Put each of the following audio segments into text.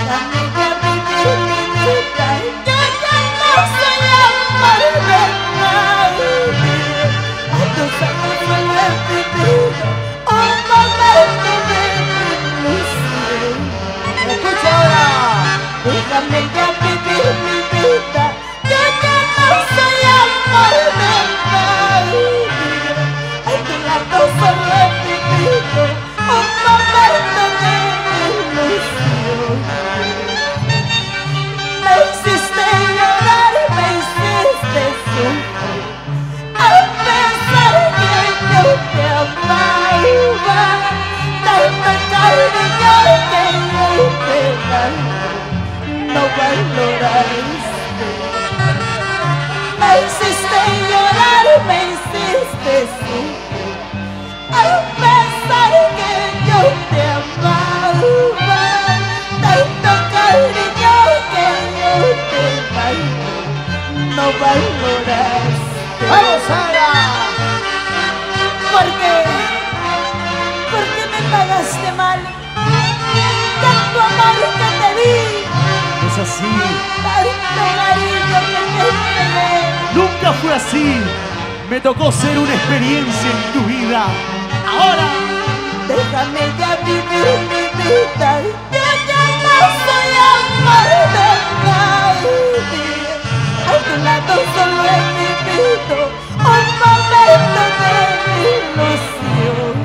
déjame ya vivir mi vida. Yo ya no soy amor de nadie. A tus ojos solo he vivido un momento de ilusión. Escucha ahora. Déjame ya vivir mi vida. Yo ya no soy amor de nadie. A tu lado solo he vivido un momento de ilusión. Me hiciste llorar, me hiciste sufrir, a pesar que yo te amaba. Tanto cariño que yo te daba, no valoraste. Me hiciste llorar, me hiciste sufrir, a pesar que yo te amaba. Tanto cariño que yo te daba, no valoraste. ¡Vamos, Sara! ¿Por qué? ¿Por qué me pagaste mal? Tanto amor que te di, Es así, tanto cariño que te entregué. nunca fue así. Me tocó ser una experiencia en tu vida. Ahora, Déjame ya vivir mi vida. Yo ya no soy amor de nadie. A tu lado solo he vivido un momento de ilusión.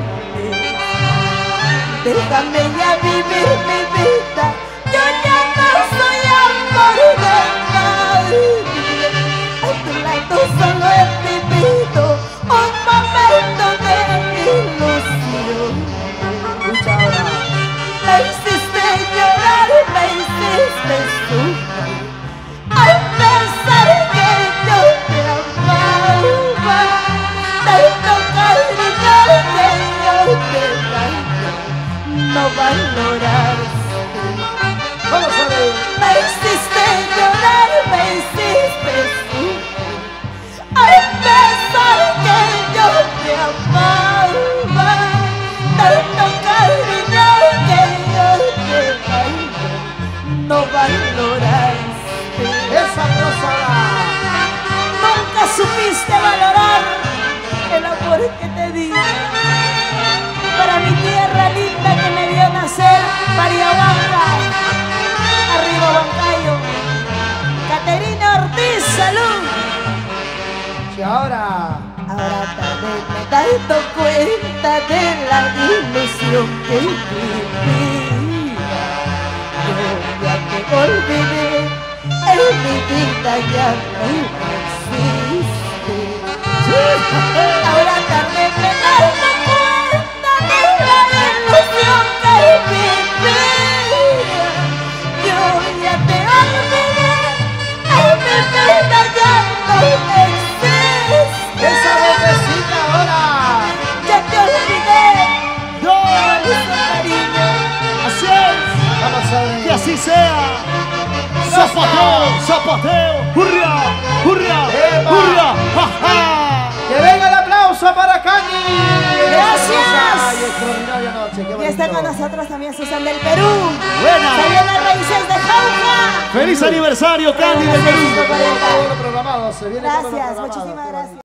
Déjame ya vivir mi vida. Yo ya no soy amor de nadie. A tu lado solo he vivido un momento de ilusión. Escucha ahora. Me hiciste llorar, me hiciste sufrir, a pesar que yo te amaba. Tanto cariño que yo te daba, no valoraste. ¡Vamos, Sara! Me hiciste llorar, me hiciste sufrir, a pesar que yo te amaba. Tanto cariño que yo te daba, no valoraste. ¡Esa cosa! Nunca supiste valorar el amor que te di. Para mi tierra linda que me vio nacer, Pariahuanca, arriba Huancayo. Caterina Ortiz, salud. Y ahora. Ahora también me dando cuenta de la ilusión que vivía. Yo ya te olvidé, en mi vida ya no existe. Ahora también me dando cuenta de la ilusión que vivía. Yo ya te olvidé, en mi vida ya no existe. ¡Esa vocecita ahora! Ya te olvidé, no, listo cariño. así es, ¡Vamos, Sara! que así sea. Zapateo, zapateo, hurria, hurria, ¡Epa! hurria, ja, ja. ¡Que venga el aplauso para Cani! Gracias. ¡Ay, extraordinaria noche! ¡Qué Y bonito! está con nosotros también Susan del Perú. Buena. Se viene Raíces de Jauja. Feliz aniversario, Candy del Perú. Todo lo programado, se viene todo lo Gracias, programado. muchísimas gracias.